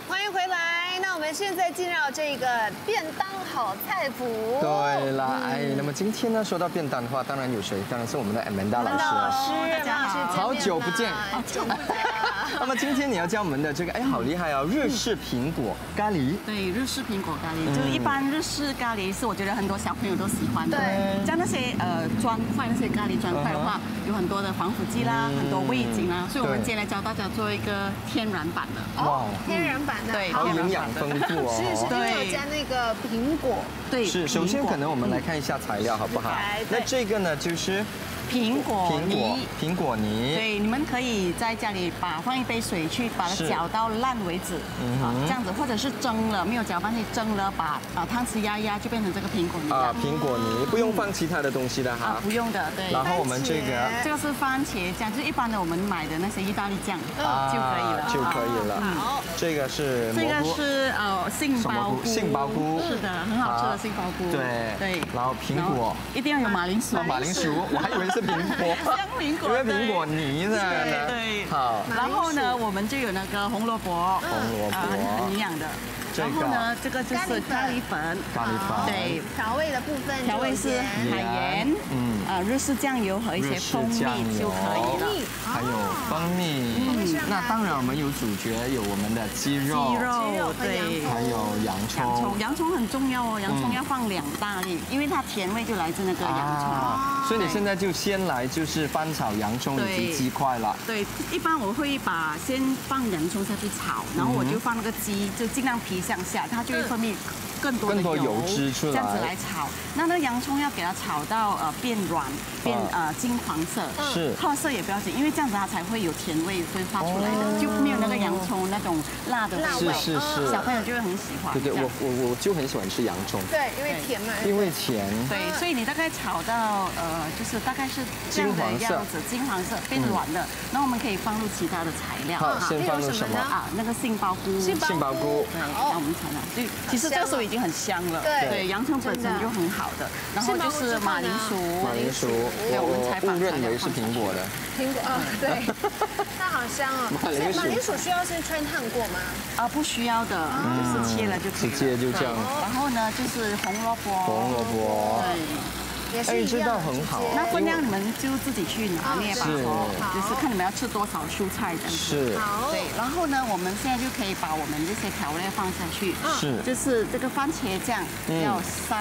欢迎回来。那我们现在进入这个便当好菜谱。 对啦，那么今天呢，说到便当的话，当然有谁？当然是我们的 Amanda 老师啊。 大家好， 好久不见， 好久不见。 那么今天你要教我们的这个，好厉害哦，日式苹果咖喱。 对，日式苹果咖喱，就是一般日式咖喱是我觉得很多小朋友都喜欢的。 对， 像那些砖块，那些咖喱砖块的话，有很多的防腐剂啦，很多味精啦，所以我们今天来教大家做一个天然版的。 哇，天然版的， 对， 好营养丰富哦。 是，因为有加那个苹果。 对， 是。首先，可能我们来看一下材料好不好？那这个呢，就是苹果泥。对，你们可以在家里放一杯水去把它搅到烂为止，这样子，或者是蒸了没有搅拌器蒸了，把汤匙压一压就变成这个苹果泥。 苹果泥不用放其他的东西的哈。 不用的，对。 然后我们这个是番茄酱，就是一般的我们买的那些意大利酱就可以了。 就可以了。好，这个是杏鲍菇，是的，很好吃的杏鲍菇。 对。然后苹果一定要有马铃薯。 马铃薯，我还以为是苹果。因为苹果泥呢。 对。 好。 然后呢，我们就有那个红萝卜，很营养的。然后呢，这个就是咖喱粉。对， 调味的部分， 调味是海盐，日式酱油和一些蜂蜜就可以了。 还有蜂蜜。那当然我们有主角，有我们的鸡肉， 对， 还有洋葱。 洋葱很重要哦，洋葱要放2大粒，因为它甜味就来自那个洋葱。 所以你现在就先来就是翻炒洋葱以及鸡块了。 对，一般我会先放洋葱下去炒，然后我就放那个鸡，就尽量皮向下，它就会分泌更多的油脂出来， 这样子来炒。那洋葱要给它炒到变软，变金黄色， 是褐色也不要紧，因为这样子它才会有甜味会发出来的，就没有那个洋葱那种辣的味。 是， 小朋友就会很喜欢。 对，我就很喜欢吃洋葱。 对，因为甜嘛。 因为甜。 对，所以你大概炒到就是大概是这样的样子，金黄色变软了，然后我们可以放入其他的材料。 好，先放入什么那个杏鲍菇。 杏鲍菇。 对，那我们炒了。就其实这时候已经很香了。对，洋葱本身就很好的。然后就是马铃薯。对，我们才把误认为是苹果的。 苹果对，它好香哦。马铃薯需要先汆烫过吗？ 不需要的，就是切了就可以。 直接就这样。 然后呢，就是红萝卜。对。 这道很好。 那分量你们就自己去拿捏吧，就是看你们要吃多少蔬菜这样子。 是。 对，然后呢，我们现在就可以把我们这些调料放下去。 是。 就是这个番茄酱要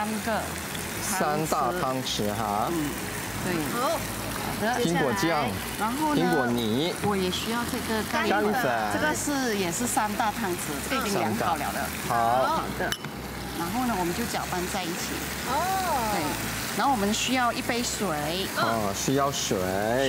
3大汤匙哈。 对。 好。 苹果酱， 然后呢， 苹果泥， 我也需要这个咖喱粉，这个也是3大汤匙，这个已经量好了的。好的。然后呢，我们就搅拌在一起。对。然后我们需要1杯水。 需要水。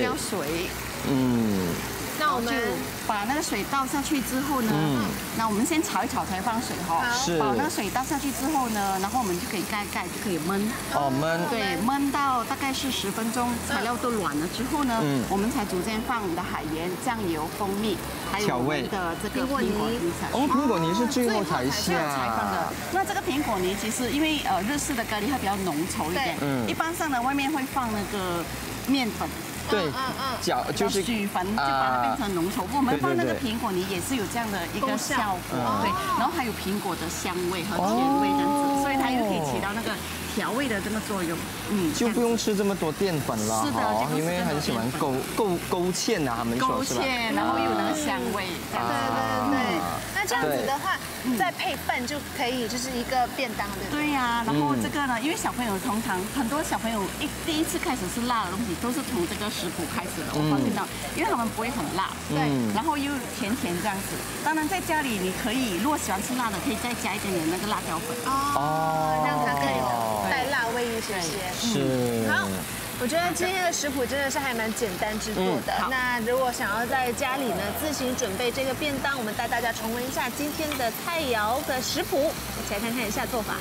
那我们把那个水倒下去之后呢，那我们先炒一炒才放水哈。 是。 把那个水倒下去之后呢，然后我们就可以盖，就可以焖。 焖。 对，�焖到大概是10分钟，材料都软了之后呢，我们才逐渐放我们的海盐、酱油、蜂蜜，还有我们的这个苹果泥下去。 苹果泥是最后才放的。那这个苹果泥其实因为日式的咖喱它比较浓稠一点，一般上呢外面会放那个面粉。 对，就是许粉，就把它变成浓稠。我们放那个苹果泥也是有这样的一个效果，对。然后还有苹果的香味和甜味这样子，所以它又可以起到那个调味的这个作用。 就不用吃这么多淀粉了。 是的， 因为很喜欢勾芡啊，他们说是吧？ 勾芡，然后又有那个香味。 对。那这样子的话，再配饭就可以，就是一个便当，对不对？ 对呀，然后这个呢，因为小朋友通常很多小朋友第一次开始吃辣的东西，都是从这个食谱开始的。我发现到，因为他们不会很辣，对，然后又甜这样子。当然在家里你可以，如果喜欢吃辣的，可以再加一点那个辣椒粉。 这样才可以带辣味一些。 是。 好。我觉得今天的食谱真的是还蛮简单制作的。那如果想要在家里呢自行准备这个便当，我们带大家重温一下今天的菜肴的食谱，一起来看看一下做法。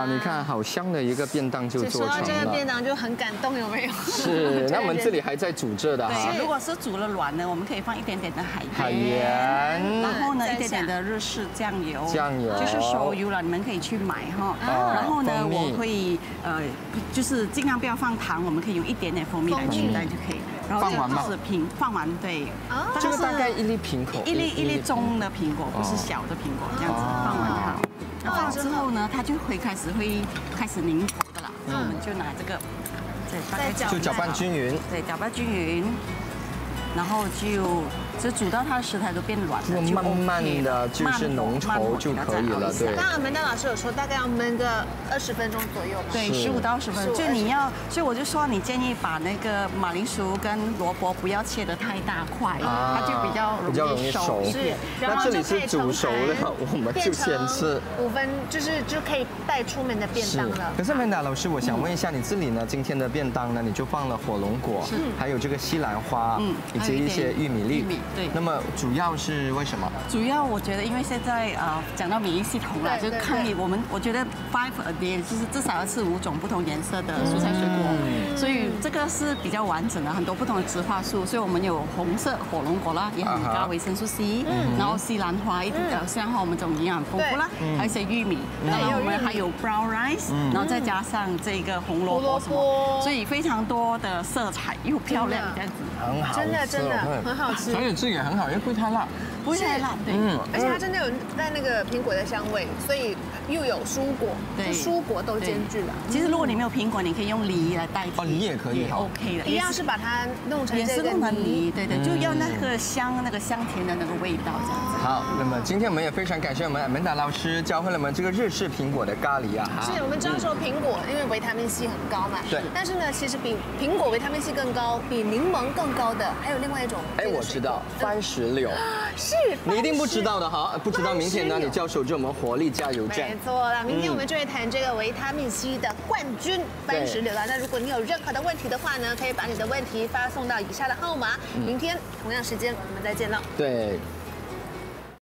哇，你看好香的一个便当就做成了。 说到这个便当就很感动，有没有？ 是，那我们这里还在煮着的哈。 对，如果是煮了软呢，我们可以放一点点的海盐， 然后呢一点点的日式酱油，就是熟油了，你们可以去买哈。然后呢，我会就是尽量不要放糖，我们可以用一点点蜂蜜来取代就可以。然后就是放完对， 这个大概1粒苹果， 一粒中的苹果，不是小的苹果，这样子放完它。放完之后呢，它就会开始凝固的啦。那我们就拿这个， 就搅拌均匀。 对，搅拌均匀，然后就煮到它的食材都变软了， 慢慢的就是浓稠就可以了。对。 刚刚门丹老师有说，大概要焖个20分钟左右嘛。 对，15到20分钟。就你要，所以我就说你建议把那个马铃薯跟萝卜不要切得太大块，它就比较容易熟。 是。 那这里是煮熟了，我们就先吃 5分，就可以带出门的便当了。 可是门丹老师，我想问一下，你这里呢，今天的便当呢，你就放了火龙果，还有这个西兰花，以及一些玉米粒。 对。 那么主要是为什么？ 主要我觉得，因为现在讲到免疫系统了，就抗疫，我觉得 5 a day 就是至少要吃5种不同颜色的蔬菜水果，所以这个是比较完整的，很多不同的植化素，所以我们有红色火龙果啦，也很高维生素 C， 然后西兰花西兰花我们这种营养丰富啦，还有一些玉米，然后我们还有 brown rice， 然后再加上这个红萝卜什么，所以非常多的色彩又漂亮这样子， 很好吃， 真的很好吃， 而且这也很好，因为不会太辣。 不会太辣，对， 而且它真的有带那个苹果的香味，所以又有蔬果，对，蔬果都兼具了。 其实如果你没有苹果，你可以用梨来代替， 梨也可以 ，OK 的， 一样是把它弄成这个梨，对，就要那个香甜的那个味道这样子。 好，那么今天我们也非常感谢我们Amanda老师教会了我们这个日式苹果的咖喱啊。 是我们知道说苹果因为维他命 C 很高嘛， 对， 但是呢，其实比苹果维他命 C 更高，比柠檬更高的还有另外一种。 我知道，番石榴。 是， 你一定不知道的哈，不知道明天呢，你就要守住我们活力加油站。 没错了，明天我们就会谈这个维他命 C 的冠军番石榴了。那如果你有任何的问题的话呢，可以把你的问题发送到以下的号码，明天同样时间我们再见了。 对。